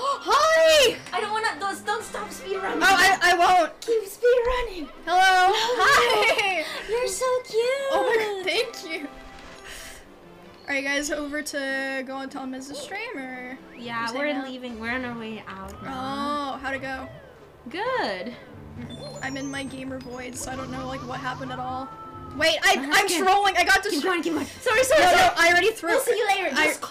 Hi! I don't wanna. Don't stop speed running. Oh, I won't. Keep speed running. Hello. Hi. You're so cute. Oh my god, thank you. Are you guys over to go on Tom as a stream or? Yeah, we're leaving. We're on our way out now. Oh, how'd it go? Good. I'm in my gamer void, so I don't know like what happened at all. Wait, I'm trolling. I got distracted. Keep going. Sorry. No, I already threw. We'll see you later. Just